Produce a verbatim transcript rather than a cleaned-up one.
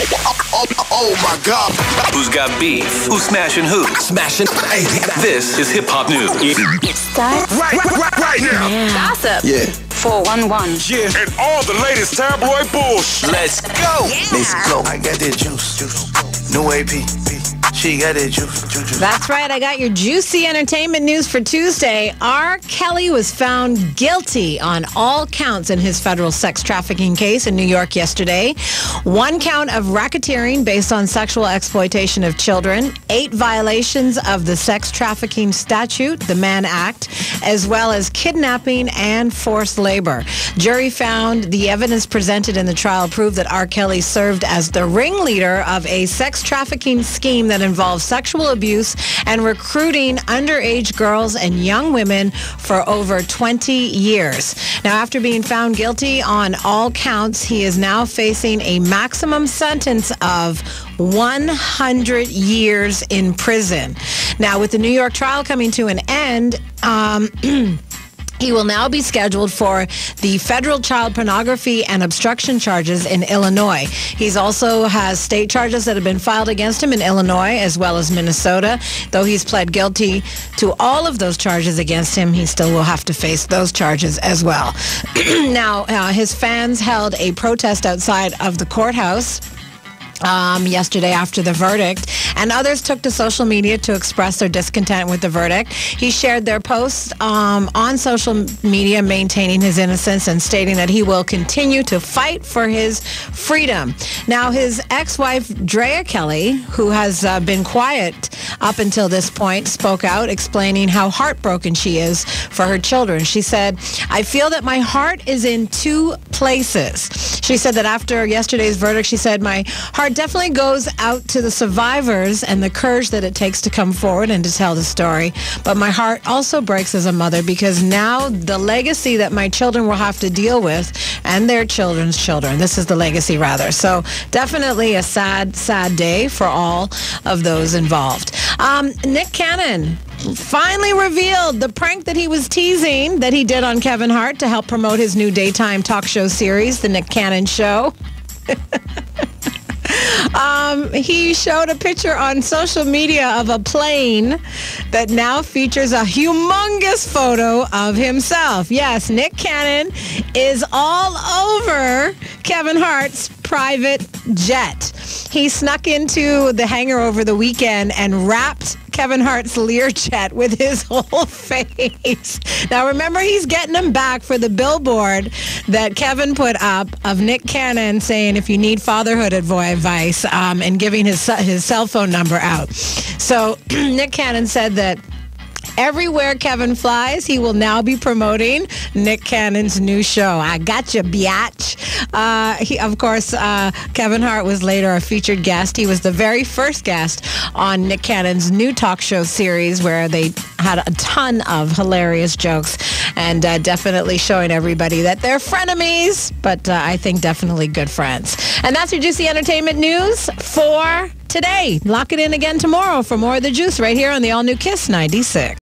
Oh, oh, oh my God. Who's got beef? Who's smashing who? Smashing. Hey, This is Hip Hop News. Start right, right, right, right now. now. Gossip. Yeah. four one one. Yeah. And all the latest tabloid bullshit. Let's go. Let's go. I got that juice. juice. New A P. She got that juice. juice. That's right. I got your juicy entertainment news for Tuesday. R. Kelly was found guilty on all counts in his federal sex trafficking case in New York yesterday. One count of racketeering based on sexual exploitation of children, eight violations of the sex trafficking statute, the Mann Act, as well as kidnapping and forced labor. Jury found the evidence presented in the trial proved that R. Kelly served as the ringleader of a sex trafficking scheme that involves sexual abuse and recruiting underage girls and young women for over twenty years. Now, after being found guilty on all counts, he is now facing a maximum sentence of one hundred years in prison. Now, with the New York trial coming to an end, um... he will now be scheduled for the federal child pornography and obstruction charges in Illinois. He's also has state charges that have been filed against him in Illinois as well as Minnesota. Though he's pled guilty to all of those charges against him, he still will have to face those charges as well. Now, uh, his fans held a protest outside of the courthouse Um, yesterday after the verdict, and others took to social media to express their discontent with the verdict. He shared their posts um, on social media maintaining his innocence and stating that he will continue to fight for his freedom. Now, his ex-wife, Drea Kelly, who has uh, been quiet up until this point, spoke out explaining how heartbroken she is for her children. She said, "I feel that my heart is in two places." She said that after yesterday's verdict, she said, "My heart definitely goes out to the survivors and the courage that it takes to come forward and to tell the story. But my heart also breaks as a mother because now the legacy that my children will have to deal with and their children's children." This is the legacy, rather. So definitely a sad, sad day for all of those involved. Um, Nick Cannon finally revealed the prank that he was teasing that he did on Kevin Hart to help promote his new daytime talk show series, The Nick Cannon Show. Um, he showed a picture on social media of a plane that now features a humongous photo of himself. Yes, Nick Cannon is all over Kevin Hart's private jet. He snuck into the hangar over the weekend and wrapped Kevin Hart's Learjet with his whole face. Now, remember, he's getting him back for the billboard that Kevin put up of Nick Cannon saying, "If you need fatherhood advice," um, and giving his his cell phone number out. So Nick Cannon said that everywhere Kevin flies, he will now be promoting Nick Cannon's new show. I got you, biatch. Uh, he, of course, uh, Kevin Hart was later a featured guest. He was the very first guest on Nick Cannon's new talk show series where they had a ton of hilarious jokes and uh, definitely showing everybody that they're frenemies, but uh, I think definitely good friends. And that's your juicy entertainment news for today. Lock it in again tomorrow for more of the juice right here on the all-new Kiss ninety-six.